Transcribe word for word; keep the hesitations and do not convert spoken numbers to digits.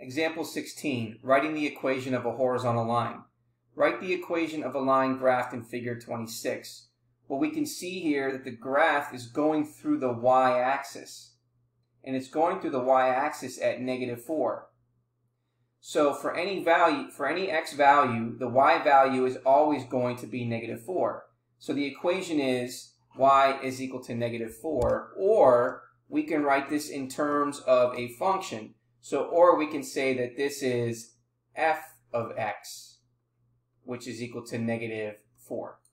Example sixteen, writing the equation of a horizontal line. Write the equation of a line graphed in figure twenty-six. Well, we can see here that the graph is going through the y-axis, and it's going through the y-axis at negative four. So for any value, for any x value, the y value is always going to be negative four. So the equation is y is equal to negative four, or we can write this in terms of a function. So, or we can say that this is f of x, which is equal to negative four.